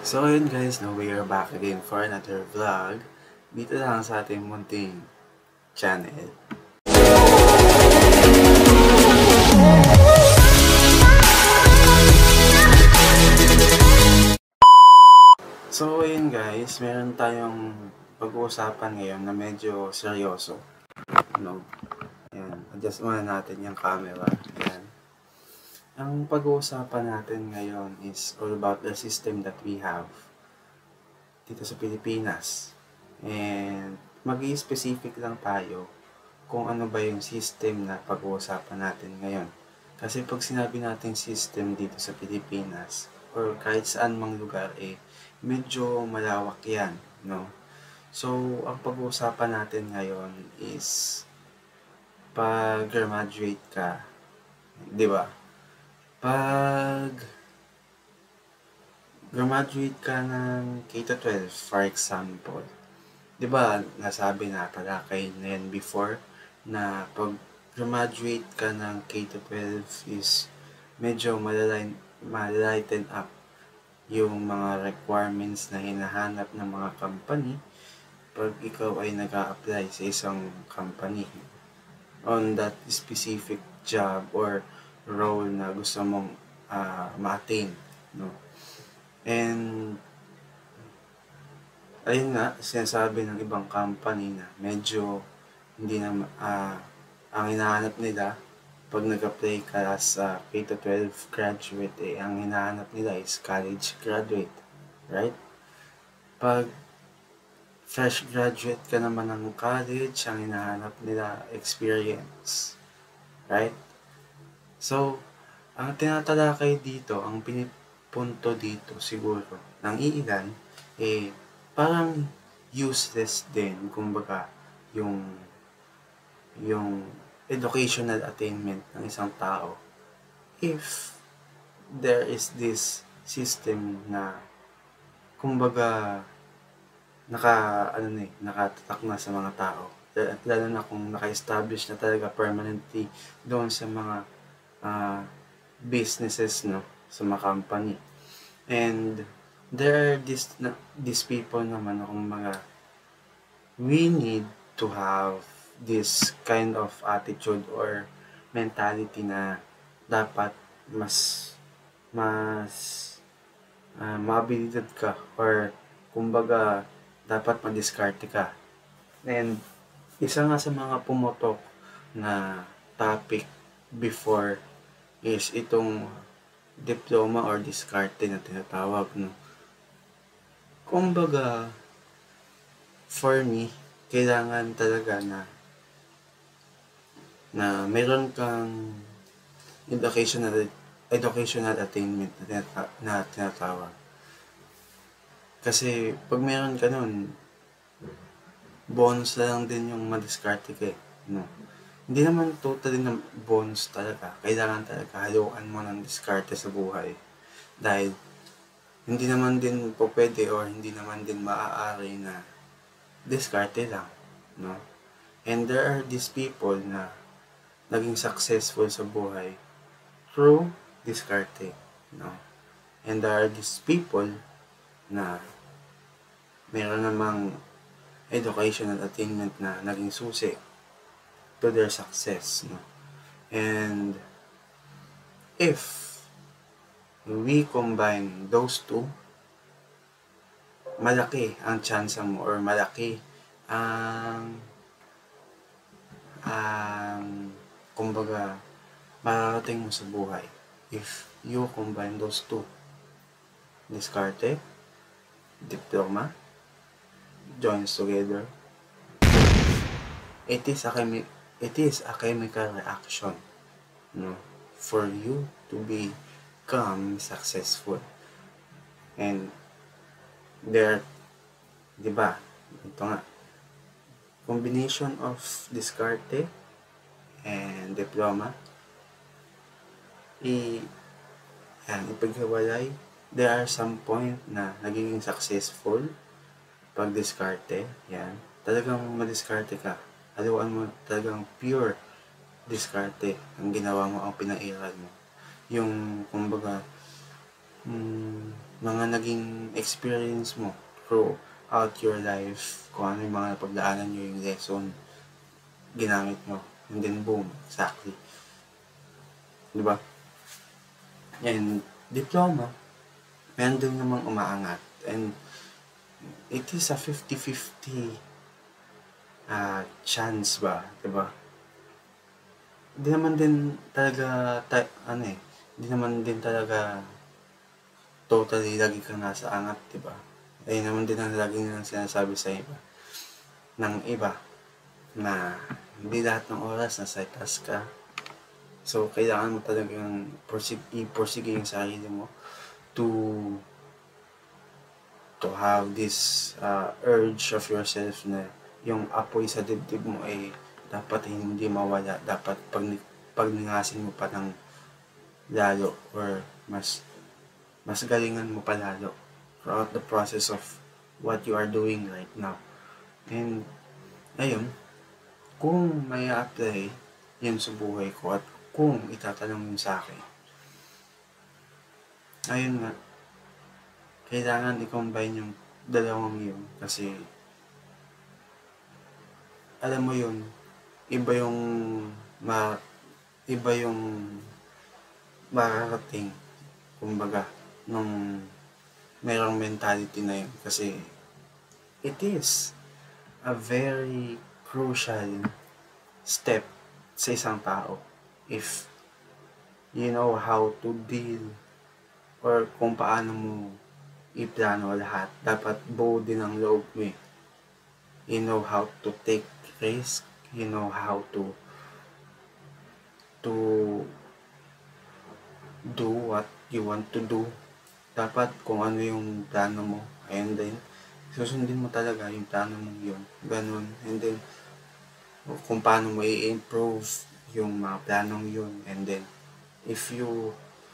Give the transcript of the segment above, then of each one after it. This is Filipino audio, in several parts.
So ayun guys, no, we are back again for another vlog dito lang sa ating munting channel. So ayun guys, meron tayong pag-uusapan ngayon na medyo seryoso. No? Ayan, adjust muna natin yung camera. Ayan. Ang pag-uusapan natin ngayon is all about the system that we have dito sa Pilipinas. And mag-i-specific lang tayo kung ano ba yung system na pag-uusapan natin ngayon. Kasi pag sinabi natin system dito sa Pilipinas or kahit saan mang lugar medyo malawak yan, no? So, ang pag-uusapan natin ngayon is pag graduate ka, 'di ba? Pag graduate ka ng K-12, for example, 'di ba, nasabi na talakay na yan before na pag graduate ka ng K-12 is medyo malalighten up yung mga requirements na hinahanap ng mga company pag ikaw ay nag-a-apply sa isang company on that specific job or role na gusto mong ma-attain, no? And ayun nga, sinasabi ng ibang company na medyo hindi na ang hinahanap nila pag nag-apply ka sa K-12 graduate, ang hinahanap nila is college graduate, right? Pag fresh graduate ka naman ng college, ang hinahanap nila experience, right? So, ang tinatalakay dito, ang pinipunto dito siguro ng iilan, parang useless din, kumbaga, yung educational attainment ng isang tao if there is this system na kumbaga nakatatak na sa mga tao, lalo na kung naka-establish na talaga permanently doon sa mga businesses, no, sa mga company. And there are these people naman na kumbaga we need to have this kind of attitude or mentality na dapat mas mabilidad ka or kumbaga dapat madiskarte ka. And isa nga sa mga pumotok na topic before is itong diploma or diskarte na tinatawag, no? Kumbaga for me, kailangan talaga na meron kang educational attainment na tinatawag. Kasi pag meron ka nun, bonus na lang din yung madiskarte ka, no? Hindi naman totally na bonus talaga. Kailangan talaga haluan mo ng diskarte sa buhay. Dahil hindi naman din po pwede or hindi naman din maaari na diskarte lang, no? And there are these people na naging successful sa buhay through diskarte, no? And there are these people na meron namang educational attainment na naging susi to their success, no? And if we combine those two, malaki ang chance mo or malaki ang kumbaga mararating mo sa buhay if you combine those two: diskarte, diploma, joins together. It is a chemical reaction, no, for you to become successful. And there, di ba? Ito nga, combination of diskarte and diploma, ipaghiwalay, there are some point na nagiging successful pag diskarte, yan. Talagang madiskarte ka. Haluan mo talagang pure diskarte ang ginawa mo, ang pinairal mo. Yung, kumbaga, mga naging experience mo throughout your life, kung ano yung mga napagdaanan nyo, yung lesson, ginamit mo, and then boom, exactly. Diba? And diploma, meron din namang umaangat. And it is a 50-50 chance ba, diba? Hindi naman din talaga, hindi naman din talaga totally lagi kang nasa angat, diba? Ayun naman din ang lagi nilang sinasabi sa iba. Ng iba, na hindi lahat ng oras nasa task ka. So, kailangan mo talagang i-persige yung sarili mo to have this urge of yourself na yung apoy sa dibdib mo ay dapat hindi mawala. Dapat pagningasin mo pa ng lalo or mas galingan mo pa lalo throughout the process of what you are doing right now. And ayun, kung may apply yun sa buhay ko at kung itatanong yun sa akin, ayun nga, kailangan i-combine yung dalawang yun kasi alam mo yun, iba yung makarating, kumbaga, nung mayroong mentality na yun kasi it is a very crucial step sa isang tao if you know how to deal or kung paano mo iplano lahat. Dapat buo din ang loob mo eh. You know how to take risk, you know how to do what you want to do. Dapat kung ano yung plano mo, and then susundin mo talaga yung plano mo yun, ganun. And then kung paano mo i-improve yung mga planong yun, and then if you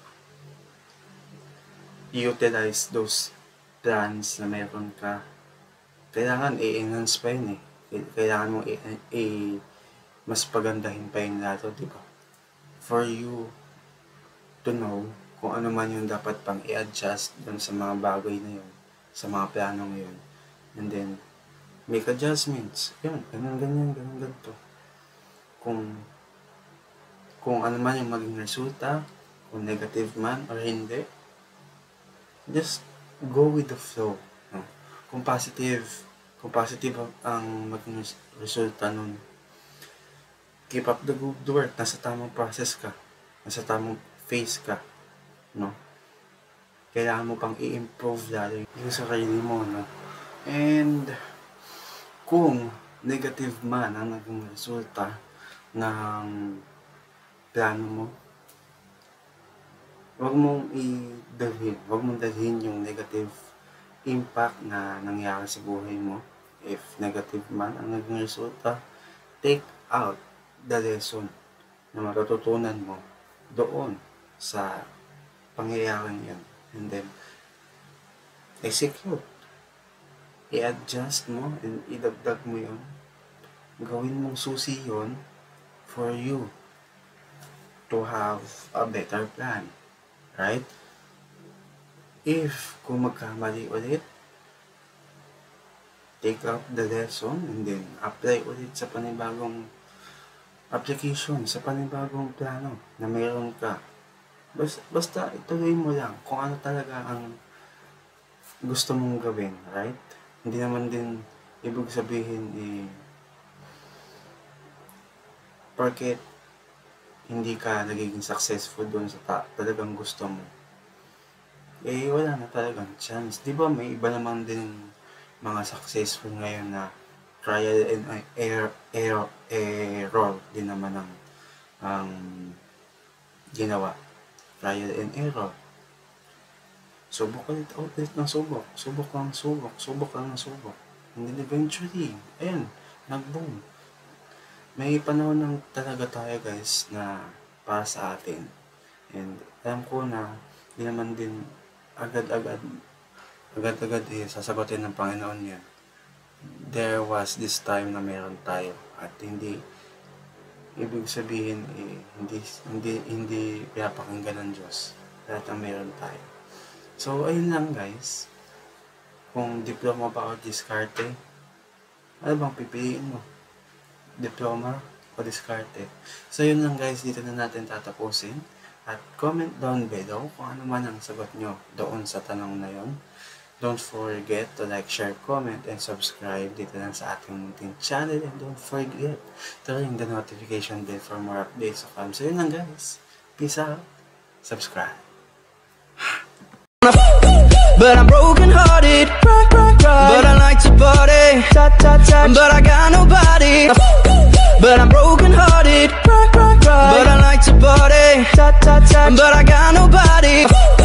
utilize those plans na meron ka, kailangan i-enhance pa yun eh. Kailangan mo mas pagandahin pa yung lato, di ba? For you to know kung ano man yung dapat pang i-adjust dun sa mga bagay na yun, sa mga planong yun. And then, make adjustments. Yun, ganyan, ganito. Kung ano man yung maging resulta, kung negative man or hindi, just go with the flow. No? Kung positive ang maging resulta nun, keep up the good work. Nasa tamang process ka. Nasa tamang phase ka. No? Kailangan mo pang i-improve lalo yung sarili mo. No? And kung negative man ang naging resulta ng plano mo, huwag mong dalhin yung negative impact na nangyari sa buhay mo. If negative man ang naging resulta, take out the lesson na matututunan mo doon sa pangyayaring yan. And then, execute. I-adjust mo and idagdag mo yun. Gawin mong susi yun for you to have a better plan. Right? If kung magkamali ulit, take out the lesson and then apply ulit sa panibagong application, sa panibagong plano na mayroon ka. Basta ituloy mo lang kung ano talaga ang gusto mong gawin, right? Hindi naman din ibig sabihin porket hindi ka nagiging successful doon sa talagang gusto mo, wala na talagang chance. Di ba may iba naman din mga successful ngayon na trial and error din naman ang ginawa. Trial and error. Subok ulit ng subok. Subok lang ng subok. And then eventually, ayan, nag-boom. May panahon lang talaga tayo guys na para sa atin. And alam ko na hindi naman din agad-agad sasagutin ng Panginoon yan. There was this time na meron tayo at hindi ibig sabihin hindi pinapakinggan ng Diyos lahat ang meron tayo. So, ayun lang guys. Kung diploma ba o diskarte, ano bang pipiliin mo? Diploma o diskarte? So, yun lang guys. Dito na natin tatapusin. At comment down below kung ano man ang sagot nyo doon sa tanong na yon. Don't forget to like, share, comment, and subscribe dito lang sa ating munting channel. And don't forget to ring the notification bell for more updates to come. So, yun lang guys. Peace out. Subscribe. But I'm broken hearted, but I like to party, but I got nobody. But I'm broken hearted, but I like to party, but I got nobody.